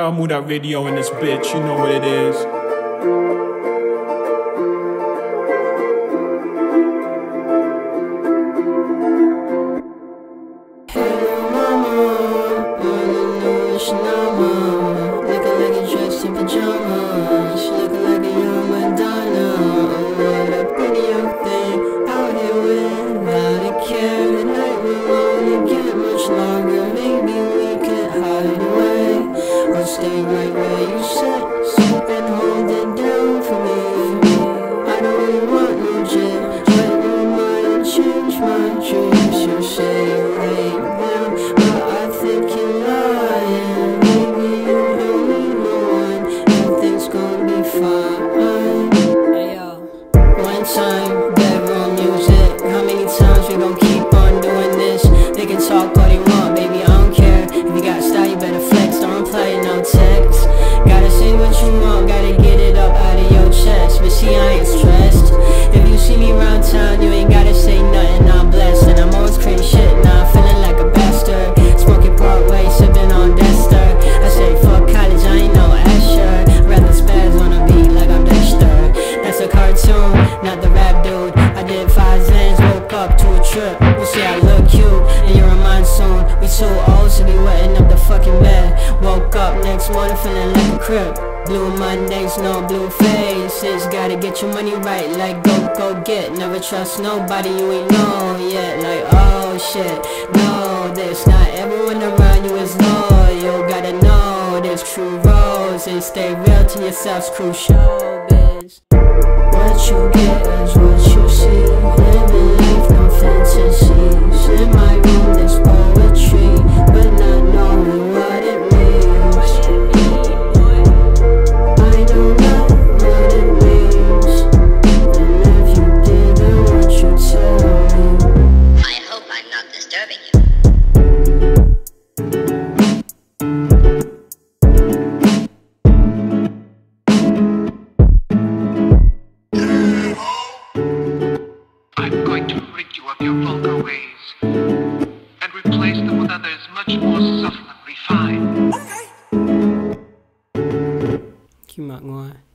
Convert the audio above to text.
Y'all move that radio in this bitch, you know what it is. Looking like you're dressed in pajamas, looking like a young Madonna. Oh, what a pretty young thing, out here without a care. The night will only get much longer, maybe we could hide away, or stay right where you sit and hold it down for me. I don't really want no jet, but you might change my dreams. You say you hate them, but I think you're lying. Maybe you don't need no one, everything's gonna be fine. Hey yo, one time, bedroom music. How many times we gon' keep on doing this? They can talk all they want, baby, I don't care. If you got style, you better flex, don't reply to no text. Gotta say what you want, gotta get it up out of your chest. But see, I ain't stressed. If you see me around town, you ain't gotta say nothing, I'm blessed. And I'm always creating shit, now I'm feeling like a bastard. Smoking Broadway, sipping on Dexter. I say fuck college, I ain't no Asher. Rather spaz on a beat like I'm Dexter. That's a cartoon, not the rap dude. I did 5 Zans, woke up to a trip. You say I look cute, and you're a monsoon. We too old to be wetting up the fucking bed. Woke up next morning feeling like a crip. Blue Mondays, no blue faces. Gotta get your money right, like go get. Never trust nobody you ain't know yet. Like oh shit, no, this not everyone around you is loyal. Gotta know there's true roles and stay real to yourselves, crucial biz. What you get is what you see. Living life, no fantasies. In my room there's poetry, but not knowing what it means. I don't know what it means. And if you did, then won't you tell me? I hope I'm not disturbing you. I'm going to rid you of your vulgar ways and replace them with others much more subtle and refined. Keep on going.